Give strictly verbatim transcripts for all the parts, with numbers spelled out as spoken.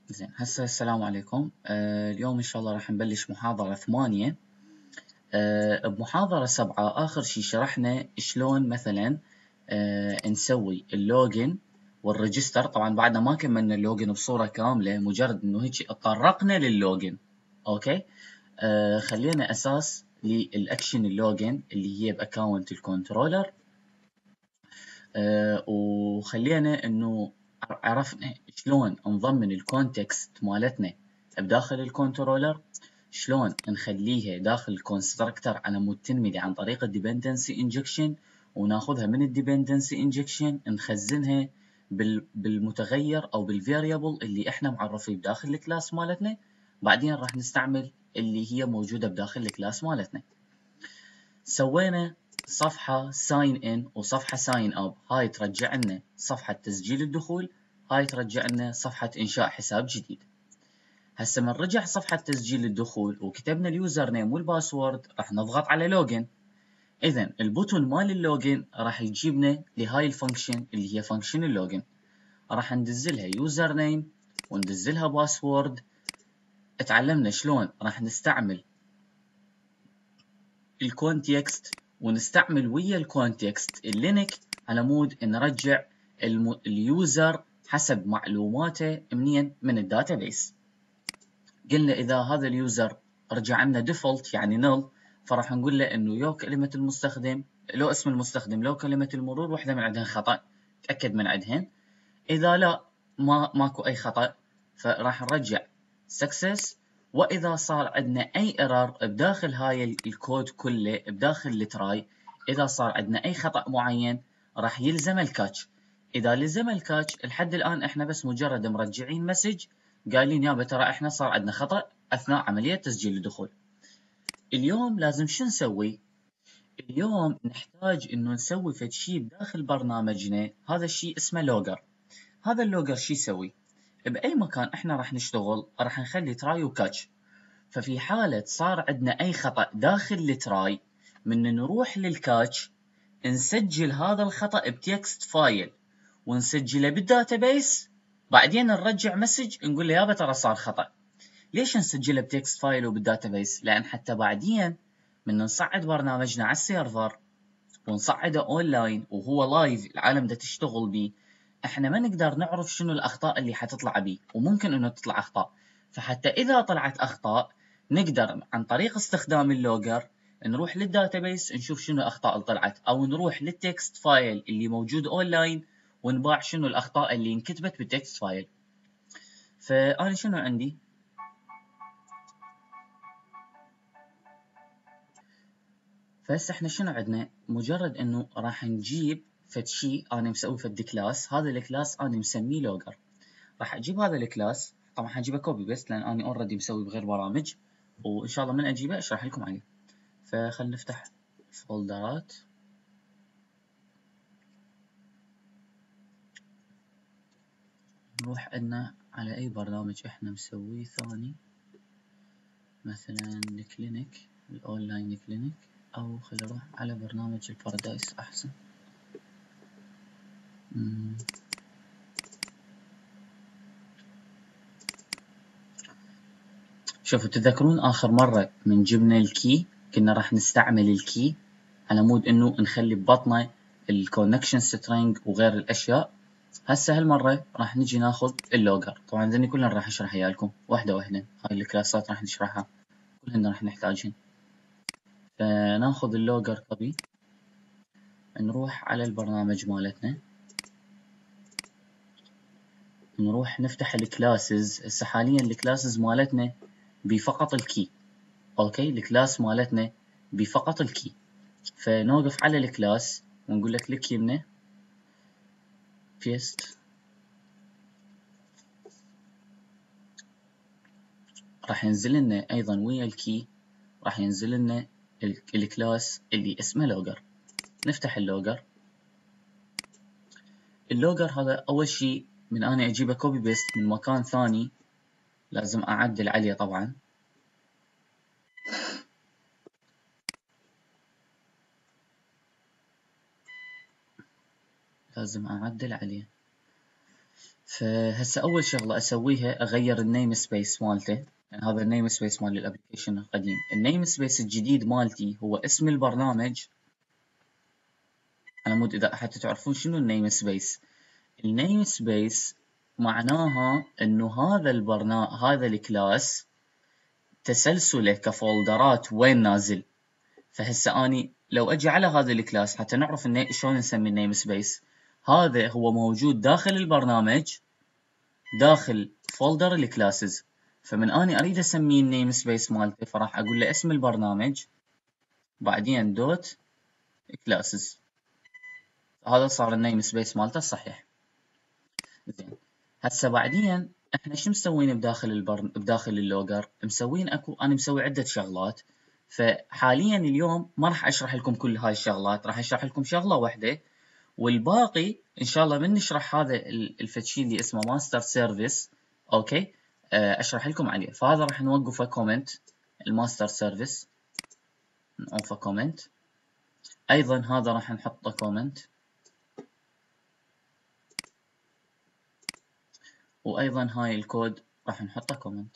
زين هسه السلام عليكم. آه اليوم إن شاء الله راح نبلش محاضرة ثمانية. آه بمحاضرة سبعة آخر شي شرحنا شلون مثلا آه نسوي اللوجن والريجستر. طبعا بعدنا ما كملنا اللوجن بصورة كاملة، مجرد إنه هيك اتطرقنا لللوجن. أوكي. آه خلينا أساس للأكشن اللوجن اللي هي بأكاونت الكنترولر. آه وخلينا إنه عرفنا شلون نضمن الكونتكست مالتنا بداخل الكنترولر، شلون نخليها داخل الكونستراكتر على مود تنمدي عن طريق الديبندنسي انجكشن، وناخذها من الديبندنسي انجكشن نخزنها بالمتغير او بالفاريبل اللي احنا معرفيه بداخل الكلاس مالتنا. بعدين راح نستعمل اللي هي موجوده بداخل الكلاس مالتنا. سوينا صفحة ساين ان وصفحة ساين اب، هاي ترجع لنا صفحة تسجيل الدخول، هاي ترجع لنا صفحة انشاء حساب جديد. هسه من رجع صفحة تسجيل الدخول وكتبنا اليوزر نيم والباسورد راح نضغط على لوجن. اذا البوتون مال اللوجن راح يجيبنا لهاي الفانكشن اللي هي فانكشن اللوجن. راح ندزلها يوزر نيم وندزلها باسورد. اتعلمنا شلون راح نستعمل الكونتكست ونستعمل ويا الكونتكست اللينك على مود نرجع الم... اليوزر حسب معلوماته منين من الداتابيس. قلنا اذا هذا اليوزر رجع لنا ديفولت يعني نل، فراح نقول له انه يو كلمة المستخدم لو اسم المستخدم لو كلمة المرور واحدة من عندهن خطأ، تأكد من عندهن. اذا لا ما ماكو اي خطأ فراح نرجع success. واذا صار عندنا اي ايرور بداخل هاي الكود كله بداخل التراي، اذا صار عندنا اي خطأ معين راح يلزم الكاتش. اذا لزم الكاتش لحد الان احنا بس مجرد مرجعين مسج قايلين يابا ترى احنا صار عندنا خطأ اثناء عملية تسجيل الدخول. اليوم لازم شو نسوي؟ اليوم نحتاج انه نسوي فد شيء بداخل برنامجنا، هذا الشيء اسمه لوجر. هذا اللوجر شو يسوي؟ بأي مكان احنا راح نشتغل راح نخلي تراي وكاتش. ففي حالة صار عندنا أي خطأ داخل التراي، من نروح للكاتش نسجل هذا الخطأ بتكست فايل ونسجله بالداتابيس، بعدين نرجع مسج نقول له يابا ترى صار خطأ. ليش نسجله بتكست فايل وبالداتابيس؟ لأن حتى بعدين من نصعد برنامجنا على السيرفر ونصعده اونلاين وهو لايف العالم ده تشتغل بيه، احنا ما نقدر نعرف شنو الاخطاء اللي حتطلع بيه، وممكن انه تطلع اخطاء. فحتى اذا طلعت اخطاء نقدر عن طريق استخدام اللوجر نروح للداتابيس نشوف شنو الاخطاء اللي طلعت، او نروح للتكست فايل اللي موجود اونلاين ونباع شنو الاخطاء اللي انكتبت بالتكست فايل. فانا شنو عندي؟ فهسه احنا شنو عندنا؟ مجرد انه راح نجيب فد شيء انا مسوي فد كلاس، هذا الكلاس انا مسميه لوجر. راح اجيب هذا الكلاس، طبعا حجيبه كوبي بس لان انا اوريدي مسوي بغير برامج، وان شاء الله من اجيبه اشرح لكم عليه. فخلينا نفتح فولدرات. نروح عندنا على اي برنامج احنا مسويه ثاني، مثلا الكلينيك الاونلاين كلينيك، او خلينا نروح على برنامج البارادايس احسن. مم. شوفوا تذكرون آخر مرة من جبنا الكي كنا راح نستعمل الكي على مود إنه نخلي ببطنه الكونكشن سترينج وغير الأشياء. هسه هالمرة راح نجي ناخذ اللوجر. طبعا ذني كلنا راح أشرحها لكم واحدة واحدة، هاي الكلاسات راح نشرحها كلنا راح نحتاجهن. فناخذ اللوجر كوبي، نروح على البرنامج مالتنا، نروح نفتح الكلاسز. هسه حاليا الكلاسز مالتنا بفقط الكي. اوكي الكلاس مالتنا بفقط الكي. فنوقف على الكلاس ونقول له كليك يمنه بيست، راح ينزل لنا ايضا ويا الكي راح ينزل لنا الكلاس اللي اسمه لوجر. نفتح اللوجر. اللوجر هذا اول شيء من انا اجيبه كوبي بيست من مكان ثاني لازم اعدل عليه. طبعا لازم اعدل عليه. فهسه اول شغله اسويها اغير النيم سبيس مالته، يعني هذا النيم سبيس مال الابلكيشن القديم. النيم سبيس الجديد مالتي هو اسم البرنامج، على مود اذا حتى تعرفون شنو النيم سبيس. النيم سبيس معناها انه هذا البرنامج هذا الكلاس تسلسله كفولدرات وين نازل. فهسه اني لو اجي على هذا الكلاس حتى نعرف الني... شلون نسمي النيم سبيس، هذا هو موجود داخل البرنامج داخل فولدر الكلاسز. فمن اني اريد اسميه النيم سبيس مالته فراح اقول له اسم البرنامج بعدين دوت كلاسز، هذا صار النيم سبيس مالته الصحيح. زين هسه بعدين احنا شو مسوين بداخل البر... بداخل اللوجر؟ مسوين اكو انا مسوي عده شغلات. فحاليا اليوم ما راح اشرح لكم كل هاي الشغلات، راح اشرح لكم شغله واحده، والباقي ان شاء الله من نشرح هذا الفتشي اللي اسمه ماستر سيرفيس اوكي اشرح لكم عليه. فهذا راح نوقفه كومنت، الماستر سيرفيس نوقفه كومنت. ايضا هذا راح نحطه كومنت، وايضا هاي الكود راح نحطه كومنت.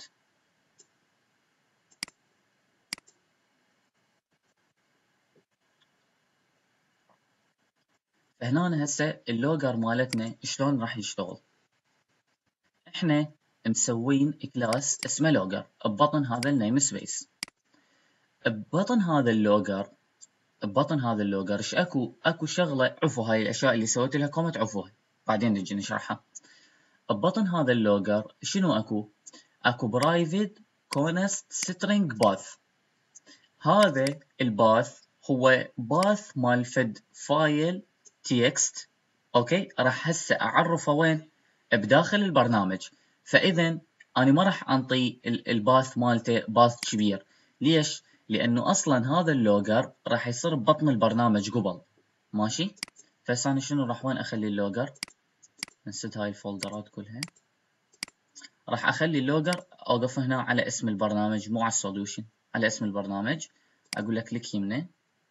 فهنا هسه اللوجر مالتنا شلون راح يشتغل. احنا مسوين كلاس اسمه لوجر ببطن هذا النيم سبيس. ببطن هذا اللوجر ببطن هذا اللوجر ايش اكو؟ اكو شغله، عفوا هاي الاشياء اللي سويت لها كومنت عفوها بعدين نجي نشرحها. ببطن هذا اللوجر شنو اكو؟ اكو برايفت كونست سترينج باث. هذا الباث هو باث مال فد فايل تكست اوكي، راح هسه اعرفه وين؟ بداخل البرنامج. فاذا انا ما راح انطي الباث مالته باث كبير. ليش؟ لانه اصلا هذا اللوجر راح يصير ببطن البرنامج قبل. ماشي؟ فهسه انا شنو راح وين اخلي اللوجر؟ نسيت هاي الفولدرات كلها. راح اخلي اللوجر اوقف هنا على اسم البرنامج مو على السوليوشن، على اسم البرنامج. اقول له كليك يمنه،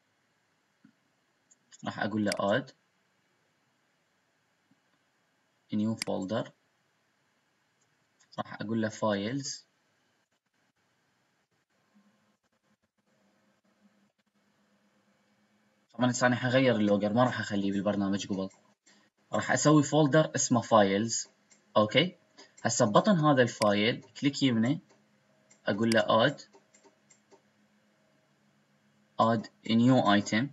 راح اقول له add new folder، راح اقول له files. طبعا هسه انا حغير اللوجر ما راح اخليه بالبرنامج قبل، راح اسوي فولدر اسمه files اوكي. هسه ببطن هذا الفايل كليك يمنه اقول له add add a new item،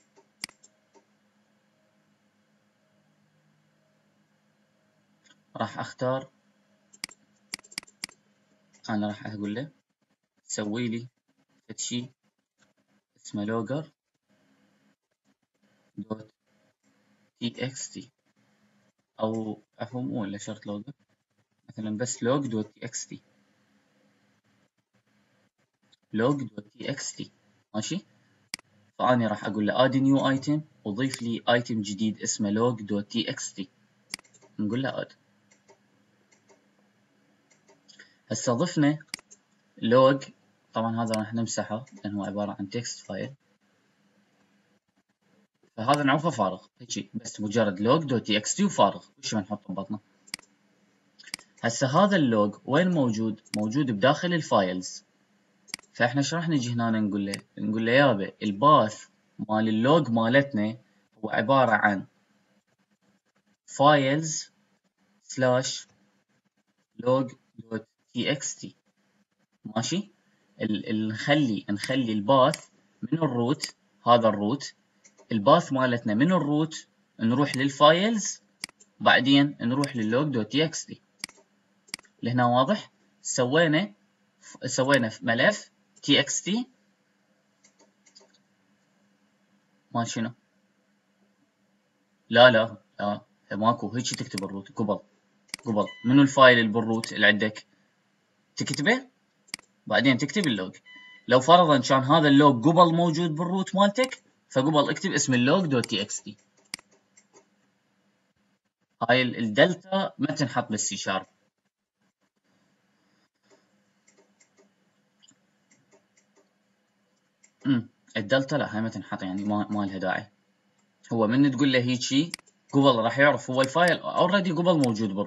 راح اختار، انا راح اقول له سوي لي شيء اسمه logger دوت تي اكس تي، او عفوا مو ولا شرط logger، مثلا بس log دوت تي اكس تي log دوت تي اكس تي ماشي. فاني راح اقول له add new item وضيف لي item جديد اسمه log دوت تي اكس تي، نقول له add. هسه ضفنا log، طبعا هذا راح نمسحه لانه هو عباره عن تكست فايل، فهذا نعرفه فارغ هيجي بس مجرد log دوت تي اكس تي وفارغ، وش بنحطه ببطنه. هسه هذا اللوج وين موجود؟ موجود بداخل الفايلز. فاحنا ايش راح نجي هنا نقول له؟ نقول له يابا الباث مال اللوج مالتنا هو عباره عن files سلاش log دوت تي اكس تي ماشي. ال نخلي نخلي الباث من الروت، هذا الروت الباث مالتنا من الروت نروح للفايلز بعدين نروح لللوج دوت تي اكس تي. لهنا واضح؟ سوينا سوينا في ملف تي اكس تي ما شنو؟ لا لا لا ماكو هيك تكتب الروت قبل قبل منو الفايل اللي بالروت اللي عندك تكتبه بعدين تكتب اللوج. لو فرضا كان هذا اللوج قبل موجود بالروت مالتك فقبل اكتب اسم اللوج دوت تي اكس تي. هاي الدلتا ما تنحط بالسي شارب. امم الدلتا لا هاي ما تنحط، يعني ما, ما لها داعي. هو من تقول له هيجي قبل راح يعرف هو الفايل اوريدي قبل موجود بالروت،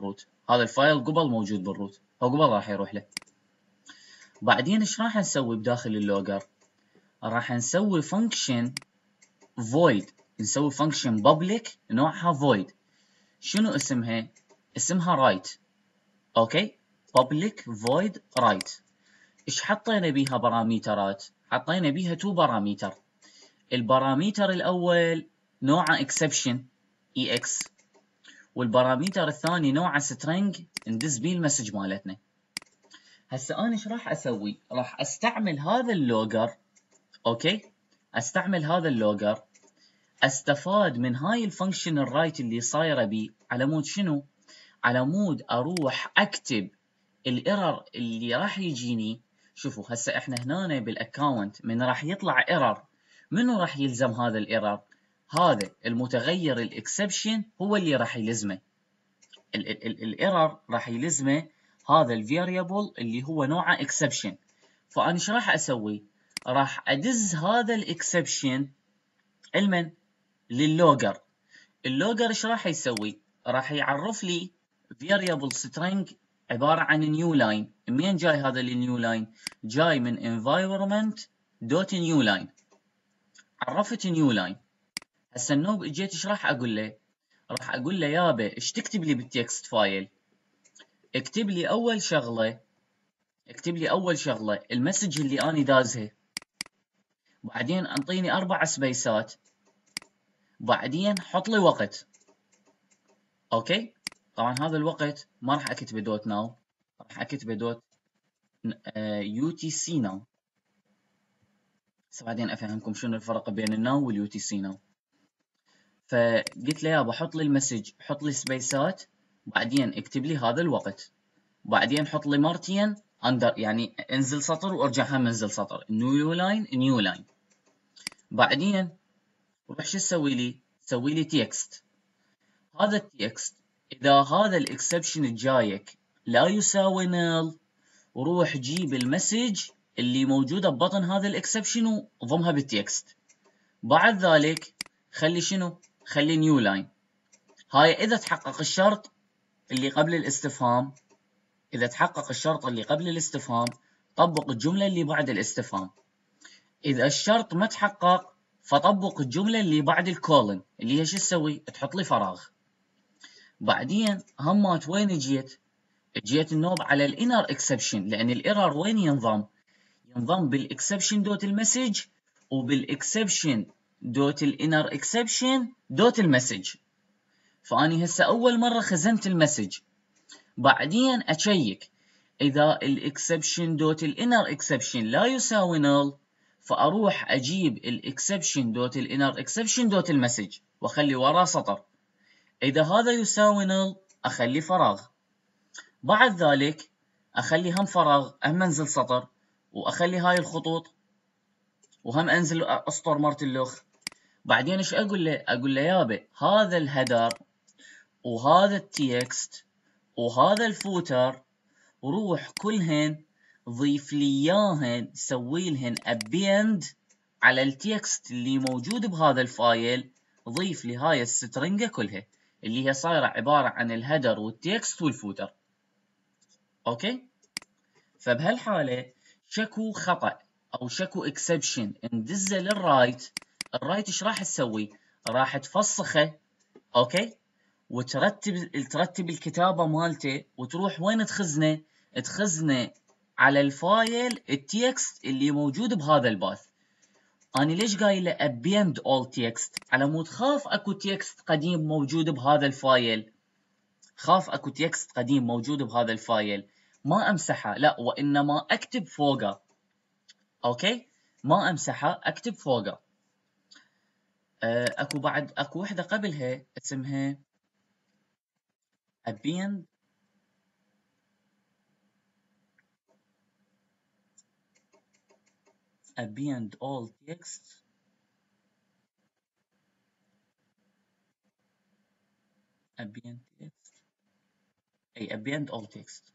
هذا الفايل قبل موجود بالروت، هو قبل راح يروح له. بعدين ايش راح نسوي بداخل اللوجر؟ راح نسوي فانكشن void، نسوي فانكشن public نوعها void. شنو اسمها؟ اسمها write. اوكي، public void write. ايش حطينا بيها باراميترات؟ حطينا بيها تو باراميتر. الباراميتر الاول نوعه exception ex، والباراميتر الثاني نوعه string ندز بيه المسج مالتنا. هسه انا ايش راح اسوي؟ راح استعمل هذا اللوجر، اوكي، استعمل هذا اللوجر استفاد من هاي الفانكشن الرايت اللي صايره بي على مود شنو؟ على مود اروح اكتب الايرور اللي راح يجيني. شوفوا هسه احنا هنا بالاكونت من راح يطلع ايرور، منو راح يلزم هذا الايرور؟ هذا المتغير الاكسبشن هو اللي راح يلزمه. الايرور راح يلزمه هذا الفاريبل اللي هو نوعه اكسبشن. فانا ايش راح اسوي؟ راح ادز هذا الاكسبشن علما لللوجر. اللوجر ايش راح يسوي؟ راح يعرف لي variable string عباره عن نيو لاين. منين جاي هذا النيو لاين؟ جاي من environment دوت نيو لاين. عرفت نيو لاين. هسه النوب اجيت ايش راح اقول له؟ راح اقول له يابا ايش تكتب لي بالتكست فايل؟ اكتب لي اول شغله، اكتب لي اول شغله المسج اللي اني دازها، بعدين انطيني اربع سبيسات، بعدين حط لي وقت. اوكي، طبعا هذا الوقت ما راح اكتبه دوت ناو، راح اكتبه دوت يو تي سي ناو. بس بعدين افهمكم شنو الفرق بين الناو واليو تي سي ناو. فقلت له يابا حط لي المسج، حط لي سبيسات، بعدين اكتب لي هذا الوقت، بعدين حط لي مرتين اندر، يعني انزل سطر وارجع هم انزل سطر، نيو لاين نيو لاين. بعدين روح شو تسوي لي؟ تسوي لي تكست. هذا التكست اذا هذا الاكسبشن الجايك لا يساوي نل، وروح جيب المسج اللي موجوده ببطن هذا الاكسبشن وضمها بالتكست. بعد ذلك خلي شنو؟ خلي نيو لاين. هاي اذا تحقق الشرط اللي قبل الاستفهام، اذا تحقق الشرط اللي قبل الاستفهام طبق الجمله اللي بعد الاستفهام. اذا الشرط ما تحقق فطبق الجمله اللي بعد الكولن اللي هي شو تسوي؟ تحط لي فراغ. بعدين همات وين جيت؟ جيت النوب على الانر اكسبشن، لان الايرور وين ينضم؟ ينضم بالاكسبشن دوت المسج وبالاكسبشن دوت الانر اكسبشن دوت المسج. فاني هسه اول مره خزنت المسج، بعدين اشيك اذا الاكسبشن دوت الانر اكسبشن لا يساوي نل، فاروح اجيب الاكسبشن دوت الانر اكسبشن دوت المسج واخلي وراه سطر. اذا هذا يساوي نل اخلي فراغ. بعد ذلك اخلي هم فراغ، هم انزل سطر، واخلي هاي الخطوط، وهم انزل اسطر مرت اللوخ. بعدين ايش اقول له؟ اقول له يابا هذا الهدر وهذا التكست وهذا الفوتر روح كلهن ضيف لي اياهن، سوي لهن ابيند على التكست اللي موجود بهذا الفايل، ضيف لي هاي السترنجة كلها اللي هي صايره عباره عن الهدر والتكست والفوتر. اوكي، فبهالحاله شكو خطا او شكو اكسبشن ندزه للرايت، الرايت ايش راح تسوي؟ راح تفسخه، اوكي، وترتب ترتب الكتابه مالته، وتروح وين تخزنه؟ تخزنه على الفايل التكست اللي موجود بهذا الباث. انا ليش قايل له ابيند اول تكست؟ على مود خاف اكو تكست قديم موجود بهذا الفايل، خاف اكو تكست قديم موجود بهذا الفايل ما امسحه، لا وانما اكتب فوقه. اوكي، ما امسحه اكتب فوقه. أه اكو بعد اكو وحده قبلها اسمها append append all text append text اي append all text.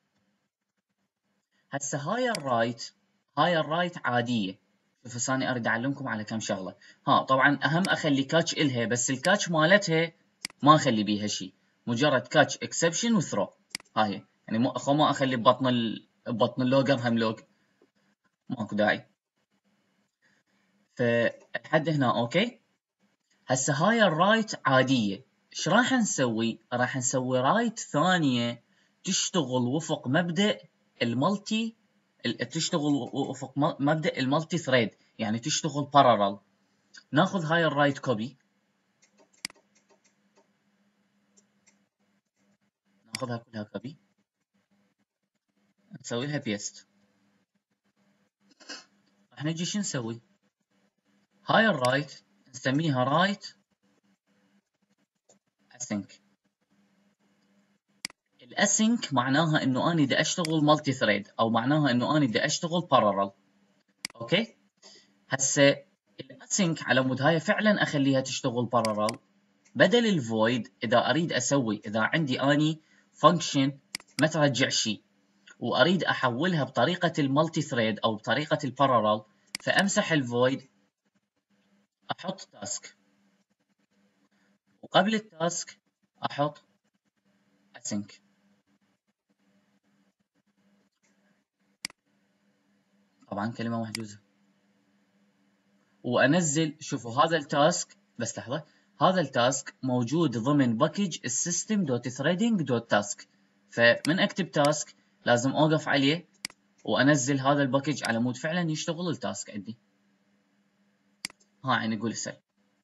هسه هاي الرايت، هاي الرايت عاديه. شوف هسه انا اريد اعلمكم على كم شغله. ها طبعا اهم اخلي كاتش الها، بس الكاتش مالتها ما اخلي بيها شيء، مجرد كاتش اكسبشن وثرو. هاي هي يعني مو اخو ما اخلي ببطن ال... ببطن اللوجر هم لوج، ماكو داعي. فلحد هنا اوكي. هسه هاي الرايت عادية، ايش راح نسوي؟ راح نسوي رايت ثانية تشتغل وفق مبدأ المالتي، تشتغل وفق مبدأ المالتي ثريد، يعني تشتغل بارالل. ناخذ هاي الرايت كوبي، ناخذها كلها كوبي، نسوي لها بيست. راح نجي شو نسوي؟ هاي الرايت نسميها رايت اسync. الاسync معناها انه انا بدي اشتغل مالتي ثريد، او معناها انه انا بدي اشتغل بارالل. اوكي. هسه الاسync على مود هاي فعلا اخليها تشتغل بارالل. بدل الفويد اذا اريد اسوي، اذا عندي اني فانكشن ما ترجع شيء واريد احولها بطريقه المالتي ثريد او بطريقه البارالل، فامسح الفويد، احط تاسك، وقبل التاسك احط async. طبعا كلمه محجوزه. وانزل، شوفوا هذا التاسك، بس لحظه، هذا التاسك موجود ضمن باكج السيستم دوت ثريدنج دوت تاسك. فمن اكتب تاسك لازم اوقف عليه وانزل هذا الباكج على مود فعلا يشتغل التاسك عندي. ها يعني نقول هسه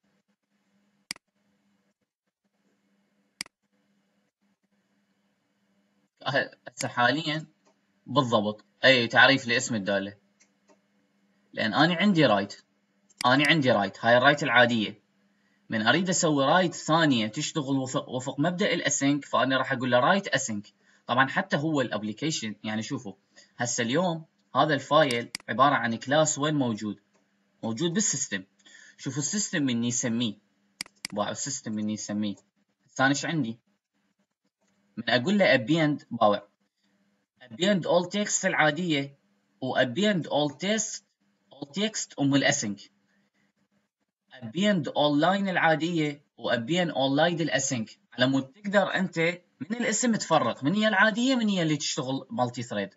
هسه حاليا بالضبط اي تعريف لاسم الداله. لان انا عندي رايت، انا عندي رايت، هاي الرايت العاديه. من اريد اسوي رايت ثانيه تشتغل وفق, وفق مبدا الاسync، فانا راح اقول له رايت اسync. طبعا حتى هو الابلكيشن، يعني شوفوا هسه اليوم هذا الفايل عباره عن كلاس وين موجود؟ موجود بالسيستم. شوفوا السيستم من يسميه، باعوا السيستم من يسميه. هسه انا ايش عندي؟ من اقول له ابيند باوع ابيند اول تكست العاديه، وابيند اول تكست اول تكست ام الاسync، ابيند اول لاين العاديه، وابين اول لاين الاسync، على مود تقدر انت من الاسم تفرق من هي العاديه من هي اللي تشتغل مالتي ثريد.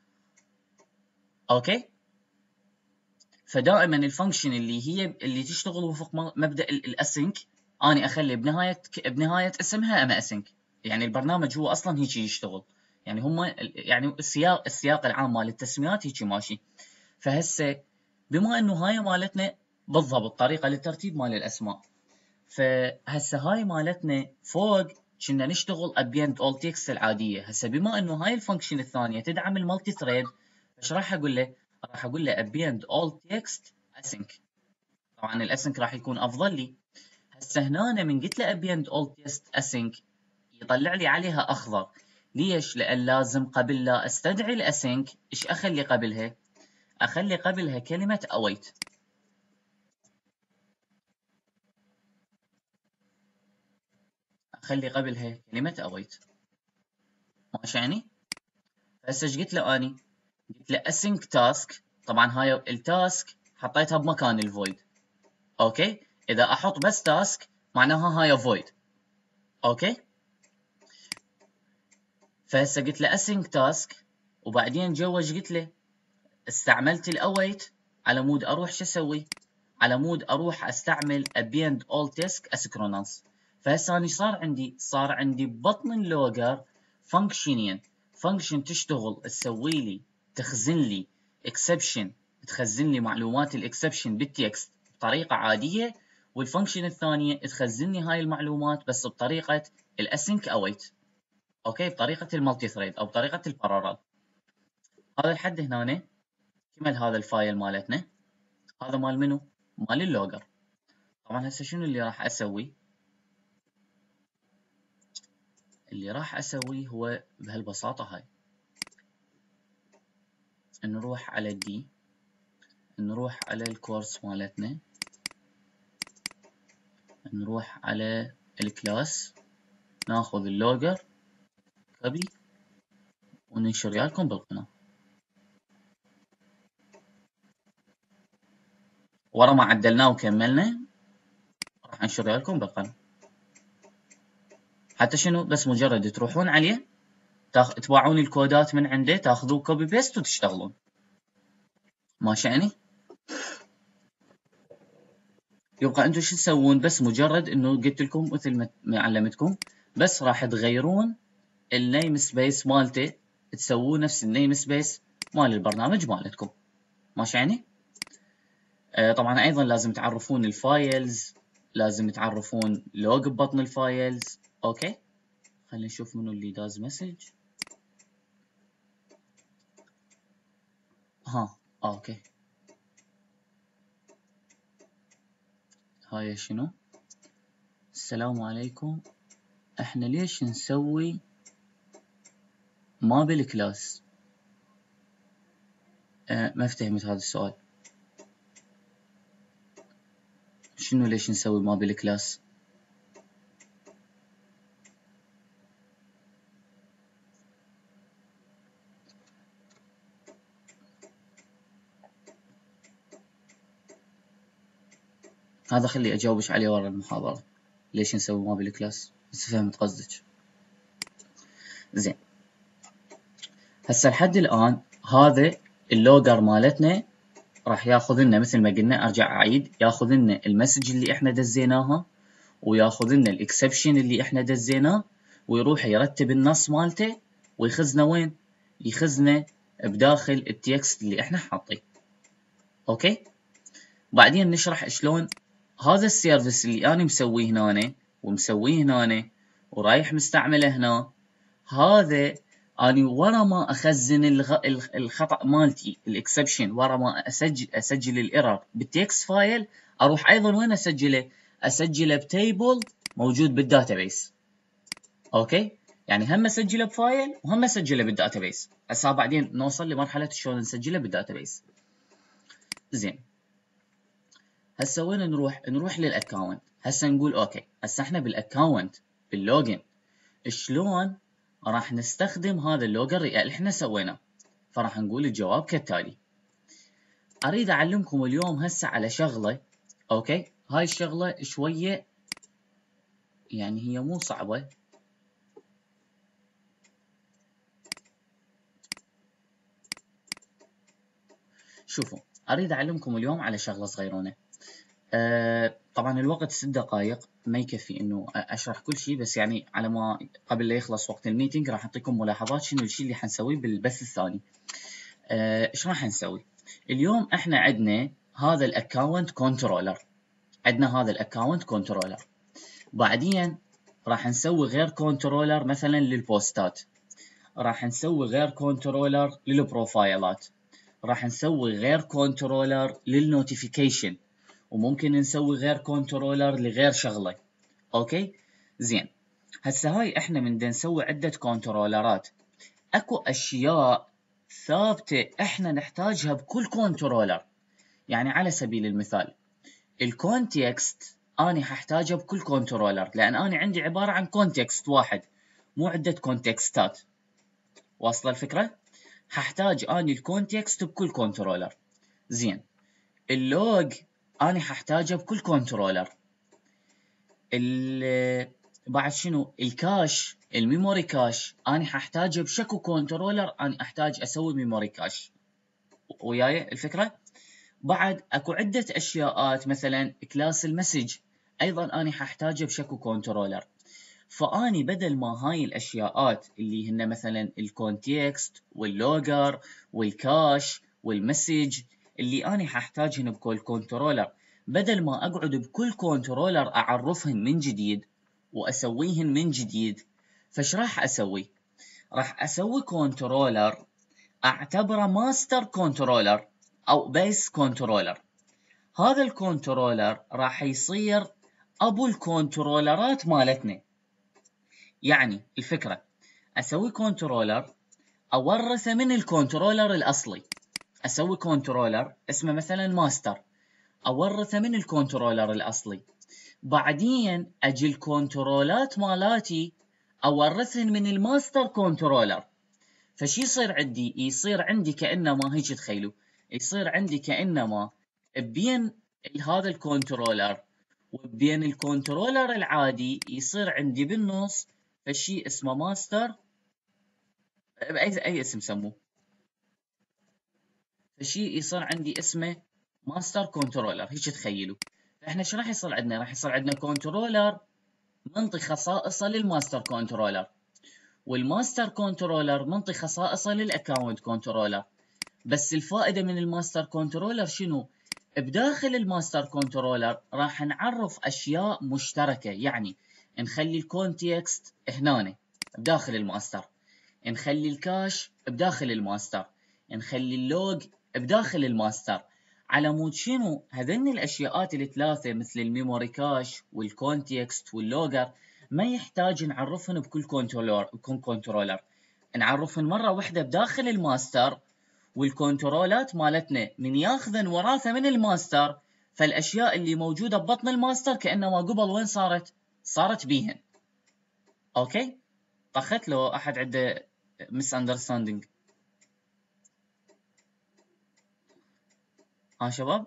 اوكي. فدائما الفانكشن اللي هي اللي تشتغل وفق مبدا الاسync اني اخلي بنهايه بنهايه اسمها اما اسync. يعني البرنامج هو اصلا هيك يشتغل، يعني هم يعني السياق السياق العام مال التسميات هيك ماشي. فهسه بما انه هاي مالتنا بالضبط طريقه للترتيب مال الاسماء، فهسه هاي مالتنا فوق كنا نشتغل ابيند اول تكست العاديه. هسه بما انه هاي الفانكشن الثانيه تدعم المالتي ثريد، ايش راح اقول له؟ راح اقول له ابيند اول تكست اسync. طبعا الاسync راح يكون افضل لي. هسه هنا من قلت له ابيند اول تكست اسync يطلع لي عليها اخضر. ليش؟ لان لازم قبل لا استدعي الاسync ايش اخلي قبلها؟ اخلي قبلها كلمه await. اخلي قبلها كلمه await. ماشي يعني؟ هسه ايش قلت له اني؟ قلت له async task. طبعا هاي التاسك حطيتها بمكان الفويد. اوكي. اذا احط بس تاسك معناها هاي فويد. اوكي. فهسه قلت له async task، وبعدين جوا ايش قلت له؟ استعملت الاويت على مود اروح شو اسوي؟ على مود اروح استعمل append all task asynchronous. فهسه اني صار عندي صار عندي ببطن اللوجر فانكشنين. فانكشن تشتغل تسوي لي تخزن لي اكسبشن، تخزن لي معلومات الاكسبشن بالتكست بطريقه عاديه، والفانكشن الثانيه تخزن لي هاي المعلومات بس بطريقه الاسync await. اوكي، بطريقه المالتي ثريد او بطريقه البارالل. هذا لحد هنا كمل هذا الفايل مالتنا. هذا مال منو؟ مال اللوجر. طبعا هسه شنو اللي راح اسوي؟ اللي راح اسويه هو بهالبساطه هاي، نروح على الدي، نروح على الكورس مالتنا، نروح على الكلاس، ناخذ اللوجر كوبي وننشر لكم بالقناه. ورا ما عدلناه وكملنا راح انشر لكم بالقناه. حتى شنو؟ بس مجرد تروحون عليه تاخ... تباعون الكودات من عنده، تاخذوه كوبي بيست وتشتغلون. ماشي يعني؟ يبقى انتم شو تسوون؟ بس مجرد انه قلت لكم مثل ما علمتكم، بس راح تغيرون النيم سبيس مالته، تسووه نفس النيم سبيس مال البرنامج مالتكم. ماشي يعني؟ آه طبعا ايضا لازم تعرفون الفايلز، لازم تعرفون لوج ببطن الفايلز. اوكي، خلينا نشوف منو اللي داز مسج. ها اوكي، هاي شنو؟ السلام عليكم، احنا ليش نسوي ما بالكلاس؟ أه ما افتهمت هذا السؤال. شنو ليش نسوي ما بالكلاس؟ هذا خلي اجاوبش عليه ورا المحاضرة، ليش نسوي ما بالكلاس، بس فهمت قصدك. زين، هسه لحد الان هذا اللوجر مالتنا راح ياخذ لنا مثل ما قلنا، ارجع اعيد، ياخذ لنا المسج اللي احنا دزيناها، وياخذ لنا الاكسبشن اللي احنا دزيناه، ويروح يرتب النص مالته ويخزنه وين؟ يخزنه بداخل التكست اللي احنا حاطيه. اوكي، بعدين نشرح شلون هذا السيرفيس اللي انا مسويه هنا ومسويه هنا ورايح مستعمله هنا، هذا اني ورا ما اخزن الغ... الخطا مالتي الاكسبشن، ورا ما اسجل اسجل الايرور بالتكست فايل، اروح ايضا وين اسجله؟ اسجله بتيبل موجود بالداتابيس. اوكي، يعني هم اسجله بفايل وهم اسجله بالداتابيس. هسه بعدين نوصل لمرحله شلون نسجله بالداتابيس. زين، هسه وين نروح؟ نروح للاكونت. هسه نقول اوكي، هسه احنا بالاكونت باللوجن شلون راح نستخدم هذا اللوجر اللي احنا سويناه؟ فراح نقول الجواب كالتالي. اريد اعلمكم اليوم هسه على شغله، اوكي، هاي الشغله شويه يعني هي مو صعبه. شوفوا، اريد اعلمكم اليوم على شغله صغيرونه. أه طبعا الوقت ست دقائق ما يكفي انه اشرح كل شيء، بس يعني على ما قبل لا يخلص وقت الميتنج راح اعطيكم ملاحظات شنو الشيء اللي حنسويه بالبث الثاني. ايش راح نسوي اليوم؟ احنا عندنا هذا الاكونت كنترولر، عندنا هذا الاكونت كنترولر، بعدين راح نسوي غير كنترولر مثلا للبوستات، راح نسوي غير كنترولر للبروفايلات، راح نسوي غير كنترولر للنوتيفيكيشن، وممكن نسوي غير كنترولر لغير شغله. اوكي زين، هسه هاي احنا من دا نسوي عده كنترولرات، اكو اشياء ثابته احنا نحتاجها بكل كنترولر. يعني على سبيل المثال الكونتكست اني ححتاجه بكل كنترولر، لان اني عندي عباره عن كونتكست واحد مو عده كونتكستات. واصله الفكره؟ ححتاج اني الكونتكست بكل كنترولر. زين، اللوج اني ححتاجه بكل كنترولر. بعد شنو؟ الكاش، الميموري كاش اني ححتاجه بشكو كنترولر، اني احتاج اسوي ميموري كاش. وياي الفكره؟ بعد اكو عده اشياءات مثلا كلاس المسج ايضا اني ححتاجه بشكو كنترولر. فاني بدل ما هاي الاشياءات اللي هن مثلا الكونتكست واللوجر والكاش والمسج اللي اني ححتاجهن بكل كنترولر، بدل ما اقعد بكل كنترولر اعرفهن من جديد واسويهن من جديد، فش راح اسوي؟ راح اسوي كنترولر اعتبره ماستر كنترولر او بيس كنترولر. هذا الكنترولر راح يصير ابو الكنترولرات مالتنا. يعني الفكره اسوي كنترولر اورثه من الكنترولر الاصلي، اسوي كنترولر اسمه مثلا ماستر اورثه من الكنترولر الاصلي، بعدين اجي الكنترولات مالاتي اورثهن من الماستر كنترولر. فشي يصير عندي؟ يصير عندي كانما هيك تخيلوا، يصير عندي كانما بين هذا الكنترولر وبين الكنترولر العادي يصير عندي بالنص فشي اسمه ماستر باي اي اسم سموه. فشيء يصير عندي اسمه ماستر كنترولر، هيك تخيلوا. فاحنا شو راح يصير عندنا؟ راح يصير عندنا كنترولر منطي خصائصه للماستر كنترولر، والماستر كنترولر منطي خصائصه للاكونت كنترولر. بس الفائده من الماستر كنترولر شنو؟ بداخل الماستر كنترولر راح نعرف اشياء مشتركه، يعني نخلي الكونتكست هنا بداخل الماستر، نخلي الكاش بداخل الماستر، نخلي اللوج بداخل الماستر. على مود شنو؟ هذن الاشياءات الثلاثه مثل الميموري كاش والكونتكست واللوجر ما يحتاج نعرفهم بكل كنترولر بكل كنترولر، نعرفهم مره واحده بداخل الماستر. والكنترولات مالتنا من ياخذن وراثه من الماستر، فالاشياء اللي موجوده ببطن الماستر كانما قبل وين صارت؟ صارت بيهن. اوكي؟ طخت لو احد عنده مس اندرستاندينج؟ ها شباب؟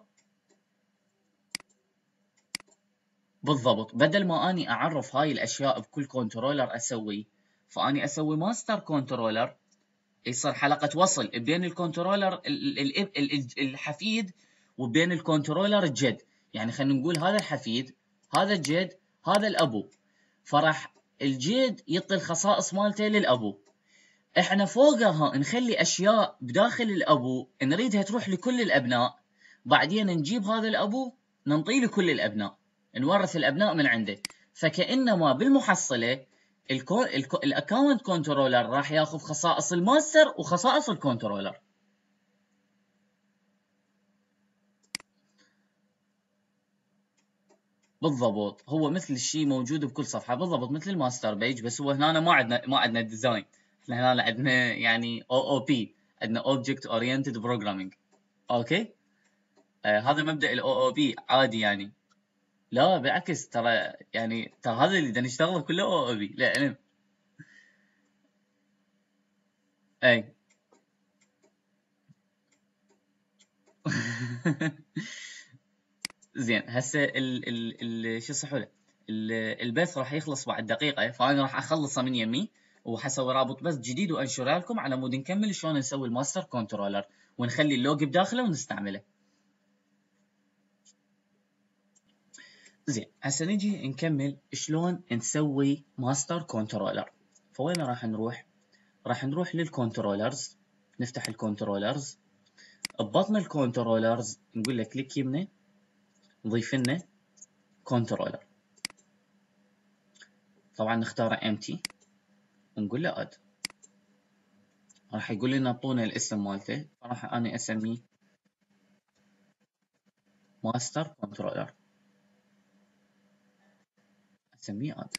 بالضبط. بدل ما اني اعرف هاي الاشياء بكل كنترولر اسوي، فاني اسوي ماستر كنترولر يصير حلقه وصل بين الكنترولر الحفيد وبين الكنترولر الجد. يعني خلينا نقول هذا الحفيد، هذا الجد، هذا الابو. فراح الجد يعطي الخصائص مالته للابو، احنا فوقها نخلي اشياء بداخل الابو نريدها تروح لكل الابناء، بعدين نجيب هذا الابو ننطيه لكل الابناء، نورث الابناء من عنده. فكانما بالمحصله الاكونت كنترولر راح ياخذ خصائص الماستر وخصائص الكنترولر. بالضبط، هو مثل الشيء موجود بكل صفحه، بالضبط مثل الماستر بيج، بس هو هنا ما عندنا ما عندنا ديزاين، احنا هنا عندنا يعني او او بي، عندنا اوبجكت اورينتد بروجرامينج. اوكي؟ آه هذا مبدأ الاو او بي عادي يعني. لا بالعكس، ترى يعني ترى هذا اللي بدنا نشتغله كله او او بي للعلم. اي. زين هسه ال ال ال شو يصحوا له، البث راح يخلص بعد دقيقه، فانا راح اخلصه من يمي وحسوي رابط بث جديد وانشره لكم على مود نكمل شلون نسوي الماستر كنترولر ونخلي اللوج بداخله ونستعمله. زين هسه نجي نكمل شلون نسوي ماستر كنترولر. فوين راح نروح؟ راح نروح للكنترولرز، نفتح الكنترولرز، ببطن الكنترولرز نقول له كليك يمنه، نضيف لنا كنترولر، طبعا نختاره empty ونقول له اد. راح يقول لنا اعطونا الاسم مالته، فراح انا اسميه ماستر كنترولر، اسميه اد.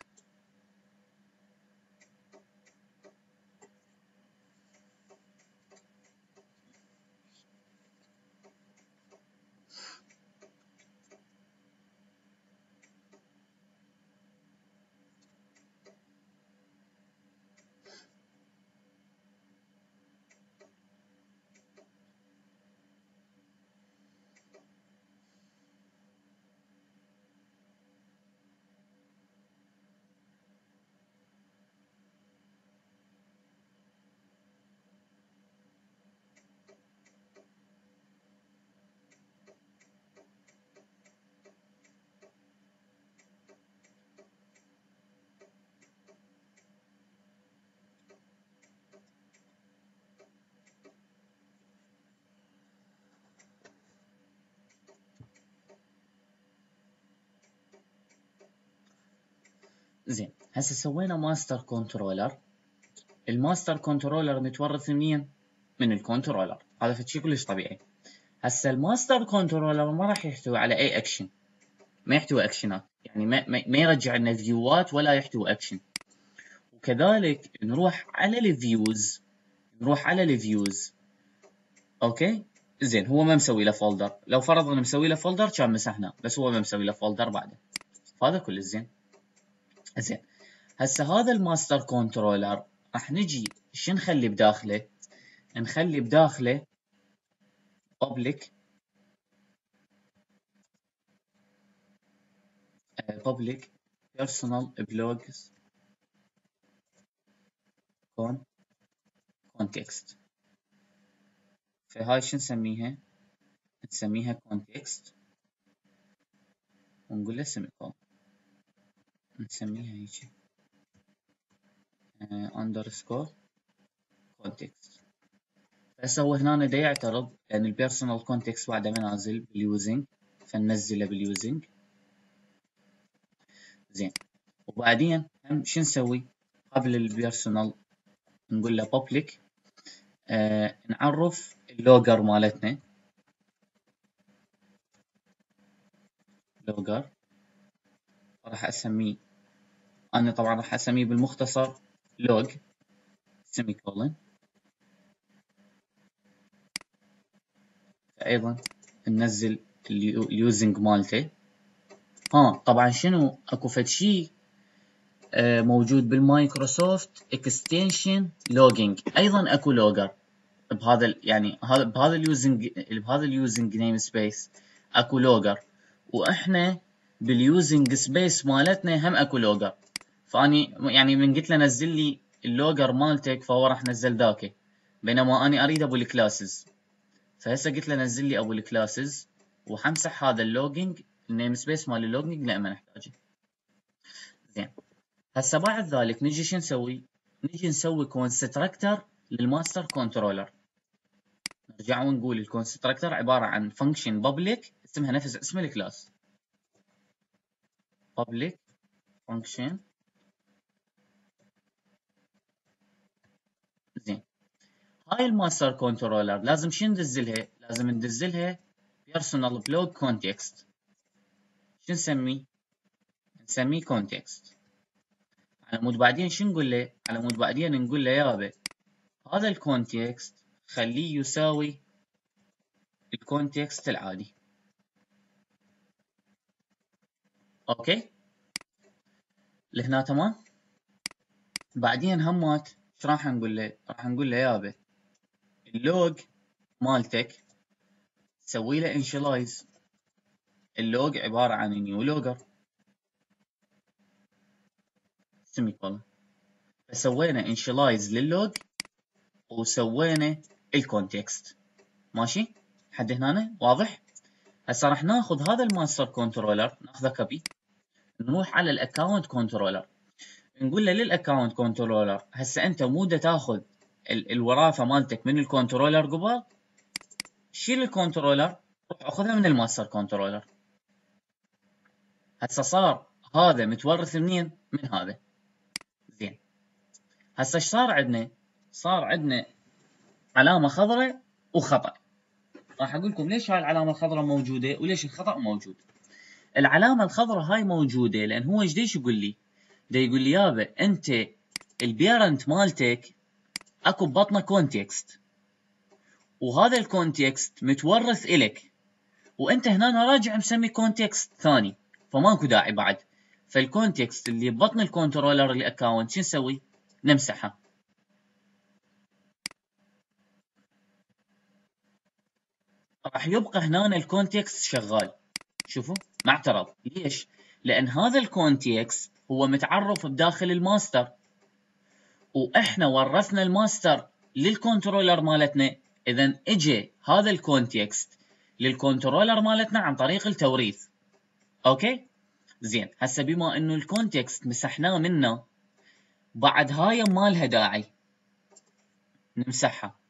زين هسه سوينا ماستر كنترولر. الماستر كنترولر متورث من مين؟ من الكنترولر، هذا فشي كلش طبيعي. هسه الماستر كنترولر ما راح يحتوي على اي اكشن، ما يحتوي اكشنات، يعني ما, ما, ما يرجع لنا فيوات ولا يحتوي اكشن. وكذلك نروح على الفيوز، نروح على الفيوز. اوكي؟ زين هو ما مسوي له فولدر، لو فرضنا مسوي له فولدر كان مسحناه، بس هو ما مسوي له فولدر بعده، فهذا كله زين. زين هسه هذا الماستر كنترولر راح نجي شو نخلي بداخله؟ نخلي بداخله public uh, public personal blogs context. فهاي شو نسميها؟ نسميها context ونقول له semicolon، نسميها هيك uh, underscore context. هسه هو هنا دا يعترض لأن البيرسونال context بعده ما نازل باليوزنج، فننزله باليوزنج. زين، وبعدين هم شو نسوي قبل البيرسونال؟ نقول له public آه نعرف اللوجر مالتنا، لوجر راح اسميه انا طبعا راح اسميه بالمختصر log semicolon. ايضا ننزل اليوزنج مالته. ها طبعا شنو اكو فد شيء آه موجود بالمايكروسوفت اكستنشن لوجينج، ايضا اكو لوجر بهذا يعني هذا بهذا اليوزنج بهذا اليوزنج نيم سبيس اكو لوجر، واحنا باليوزنج سبيس مالتنا هم اكو لوجر. فاني يعني من قلت له نزل لي اللوجر مالتك فهو راح نزل ذاك، بينما اني اريد ابو الكلاسز، فهسه قلت له نزل لي ابو الكلاسز وحمسح هذا اللوجينج النيم سبيس مال اللوجينج لا ما نحتاجه. زين، هسه بعد ذلك نجي شو نسوي؟ نجي نسوي كونستراكتر للماستر كنترولر. نرجع ونقول الكونستراكتر عباره عن فانكشن بابليك اسمها نفس اسم الكلاس، بابليك فانكشن. زين، هاي الماستر كنترولر لازم شو ندزلها؟ لازم ندزلها بيرسونال بلوك كونتكست. شو نسميه؟ نسميه كونتكست. على مود بعدين شو نقول له؟ على مود بعدين نقول له يابا هذا الكونتكست خليه يساوي الكونتكست العادي. اوكي لهنا تمام. بعدين همات ايش راح نقول له؟ راح نقول له يابا اللوج مالتك سوي له انشلايز. اللوج عباره عن نيو لوجر سيمي كولن، فسوينا انشلايز لللوج وسوينا الكونتكست. ماشي حد هنا واضح؟ هسه راح ناخذ هذا الماستر كنترولر ناخذه كوبي، نروح على الاكونت كنترولر نقول له للاكونت كنترولر هسه انت مو دا تاخذ ال الوراثه مالتك من الكنترولر قبل، شيل الكنترولر روح اخذها من الماستر كنترولر. هسه صار هذا متورث منين؟ من هذا. زين، هسه ايش صار عندنا؟ صار عندنا علامه خضراء وخطا. راح اقول لكم ليش هاي العلامه الخضراء موجوده وليش الخطا موجود. العلامه الخضراء هاي موجوده لان هو ايش يقول لي؟ دا يقول لي يابا انت البيرنت مالتك اكو ببطنه كونتكست، وهذا الكونتكست متورث الك، وانت هنا راجع مسمي كونتكست ثاني، فماكو داعي بعد. فالكونتكست اللي ببطن الكنترولر الاكونت شو نسوي؟ نمسحها. راح يبقى هنا الكونتكست شغال. شوفوا ما اعترض. ليش؟ لان هذا الكونتكست هو متعرف بداخل الماستر، واحنا ورثنا الماستر للكنترولر مالتنا، اذا اجى هذا الكونتكست للكنترولر مالتنا عن طريق التوريث. اوكي زين، هسه بما انه الكونتكست مسحناه منه بعد هاي ما لها داعي نمسحها.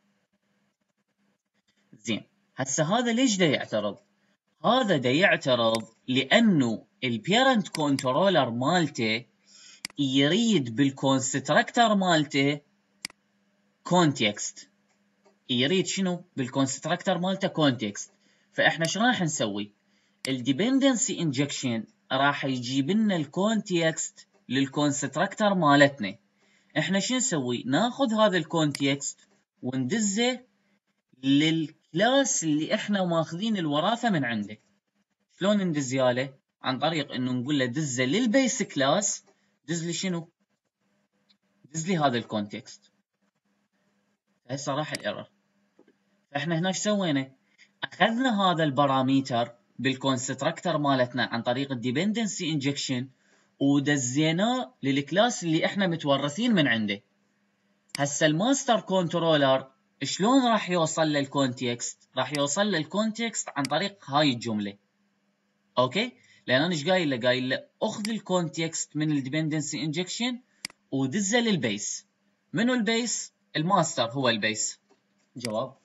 زين، هسه هذا ليش دا يعترض؟ هذا دا يعترض لانه البيرنت كنترولر مالته يريد بالكونستراكتر مالته كونتكست. يريد شنو؟ بالكونستراكتر مالته كونتكست. فاحنا شو راح نسوي؟ الديبندنسي انجكشن راح يجيب لنا الكونتكست للكونستراكتر مالتنا. احنا شو نسوي؟ ناخذ هذا الكونتكست وندزه للكلاس اللي احنا ماخذين الوراثه من عنده. شلون ندز ياله؟ عن طريق انه نقول له دزه للبيس كلاس، دز لي شنو؟ دز لي هذا الكونتكست. هسه راح الايرور. فاحنا هنا ايش سوينا؟ اخذنا هذا الباراميتر بالكونستراكتر مالتنا عن طريق الديبندنسي انجكشن ودزيناه للكلاس اللي احنا متورثين من عنده. هسه الماستر كنترولر شلون راح يوصل للكونتكست؟ راح يوصل للكونتكست عن طريق هاي الجمله. اوكي، لان انا ايش قايل له؟ قايل له اخذ الكونتكست من الديبندنسي انجكشن ودزه للبيس. منو البيس؟ الماستر هو البيس. جواب.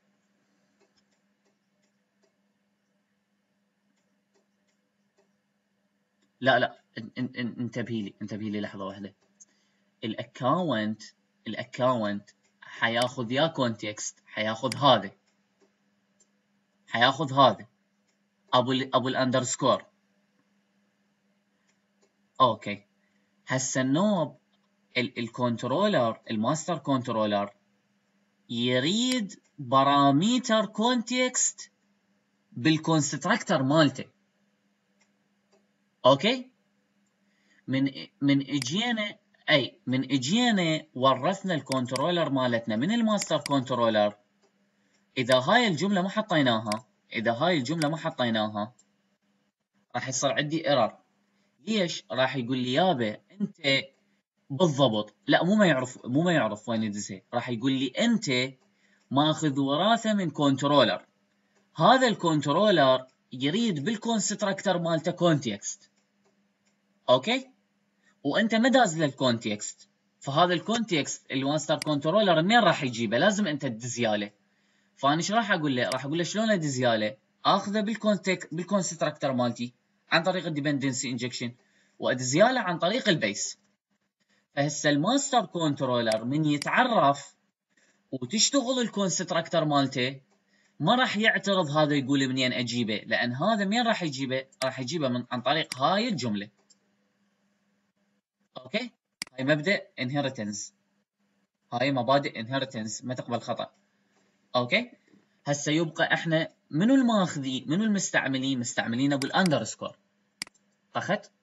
لا لا، انتبهي لي انتبهي لي لحظه واحده. الاكونت الاكونت حياخذ يا كونتكست، حياخذ هذا حياخذ هذا ابو ال ابو الاندرسكور. اوكي، هسه النوب الكنترولر الماستر كنترولر يريد باراميتر كونتكست بالكونستراكتر مالته. اوكي، من من اجينا اي من اجينا ورثنا الكنترولر مالتنا من الماستر كنترولر. اذا هاي الجمله ما حطيناها اذا هاي الجمله ما حطيناها راح يصير عندي ايرور. ليش؟ راح يقول لي يابا انت بالضبط، لا مو ما يعرف مو ما يعرف وين يدزها، راح يقول لي انت ماخذ وراثه من كنترولر، هذا الكنترولر يريد بالكونستراكتر مالته كونتكست. اوكي، وانت ما داز للكونتكست، فهذا الكونتكست الماستر كنترولر منين راح يجيبه؟ لازم انت تدزياله. فانا ايش راح اقول له؟ راح اقول له شلون ادزياله؟ اخذه بالكونتك بالكونستراكتر مالتي عن طريق الديبندنسي انجكشن، وادزياله عن طريق البيس. فهسه الماستر كنترولر من يتعرف وتشتغل الكونستراكتر مالته ما راح يعترض هذا يقول منين اجيبه، لان هذا منين راح يجيبه؟ راح يجيبه من عن طريق هاي الجمله. اوكي، هاي مبدا انهيرتنس، هاي مبادئ انهيرتنس ما تقبل خطا. اوكي، هسه يبقى احنا منو الماخذين منو المستعملين؟ مستعملين ابو الاندرسكور. اخذت؟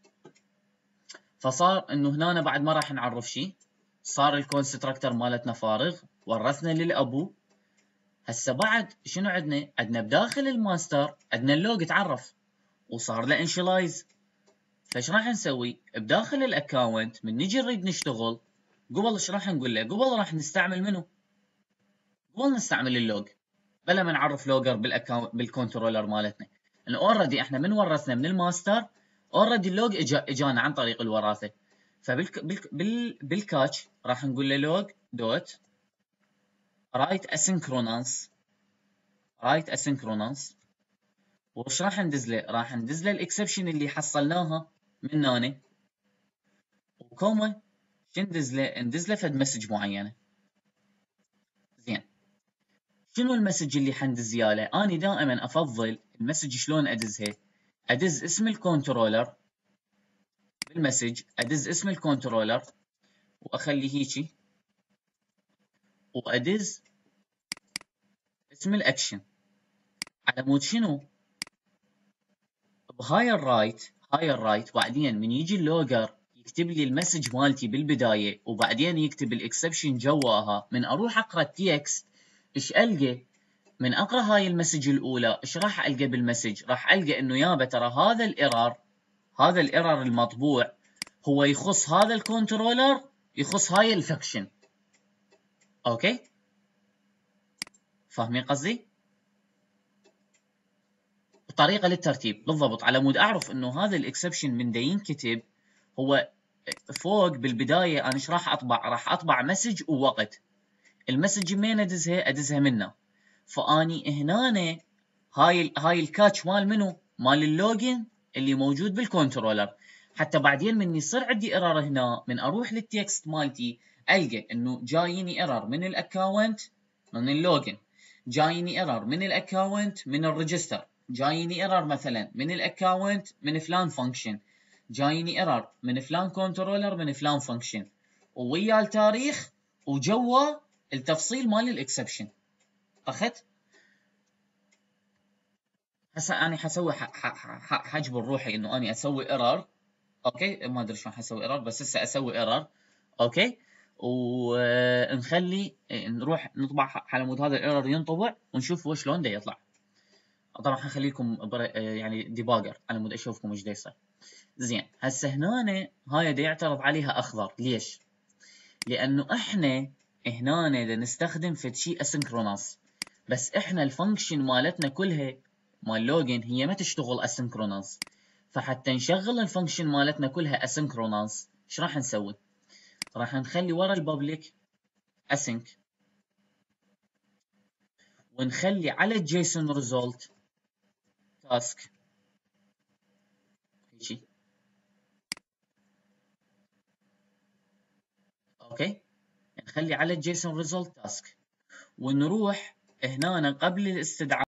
فصار انه هنا بعد ما راح نعرف شيء، صار الكونستراكتر مالتنا فارغ، ورثنا للابو. هسه بعد شنو عندنا؟ عندنا بداخل الماستر عندنا اللوج تعرف وصار له انشلايز. فايش راح نسوي؟ بداخل الاكونت من نجي نريد نشتغل قبل ايش راح نقول له؟ قبل راح نستعمل منو؟ قبل نستعمل اللوج بلا ما نعرف لوجر بالاكونت بالكنترولر مالتنا، لان اوريدي احنا من ورثنا من الماستر اوريدي اللوج اجا اجانا عن طريق الوراثه. فبالك بالك بال بالكاتش راح نقول له لوج دوت رايت اسynchronous رايت اسynchronous. وش راح ندز له؟ راح ندز له الاكسبشن اللي حصلناها من هنا، وكوما شو ندز له؟ ندز له فد مسج معينه. زين، شنو المسج اللي حندز ياله؟ اني دائما افضل المسج شلون ادزها؟ ادز اسم الكنترولر بالمسج، ادز اسم الكنترولر واخليه هيجي، وادز اسم الاكشن على مود شنو؟ بهاي الرايت هاي الرايت بعدين من يجي اللوجر يكتب لي المسج مالتي بالبدايه وبعدين يكتب الاكسبشن جواها. من اروح اقرا التكست ايش القى؟ من اقرا هاي المسج الاولى ايش راح القى بالمسج؟ راح القى انه يابا ترى هذا الايرور هذا الايرور المطبوع هو يخص هذا الكنترولر، يخص هاي الفكشن. اوكي، فاهمين قصدي؟ طريقه للترتيب بالضبط على مود اعرف انه هذا الاكسبشن من دا ينكتب هو فوق بالبدايه. انا ايش راح اطبع؟ راح اطبع مسج ووقت. المسج منين ادزها؟ ادزها منه. فاني هنا هاي هاي الكاتش مال منو؟ مال اللوجن اللي موجود بالكنترولر. حتى بعدين من يصير عندي ايرور هنا من اروح للتكست مالتي القى انه جايني ايرور من الاكونت من اللوجن، جايني ايرور من الاكونت من الريجستر، جايني ايرور مثلا من الاكونت من فلان فانكشن، جايني ايرور من فلان كنترولر من فلان فانكشن، وويا التاريخ وجوا التفصيل مال الاكسبشن. اخذت؟ هسه انا حسوي حجبر روحي انه اني اسوي ايرور. اوكي، ما ادري شلون حسوي ايرور بس هسه اسوي ايرور. اوكي، ونخلي نروح نطبع على مود هذا الايرور ينطبع ونشوف هو شلون دا يطلع. طبعا حخلي لكم يعني ديباجر على مود اشوفكم ايش دا يصير. زين، هسه هنا هاي دا يعترض عليها اخضر. ليش؟ لانه احنا هنا بدنا نستخدم فد شيء اسynchronous، بس احنا الفانكشن مالتنا كلها مال لوجن هي ما تشتغل اسynchronous. فحتى نشغل الفانكشن مالتنا كلها asynchronous ايش راح نسوي؟ راح نخلي ورا الببليك async، ونخلي على الجيسون ريزولت تاسك. هيجي اوكي، نخلي على الجيسون ريزولت تاسك، ونروح هنا قبل الاستدعاء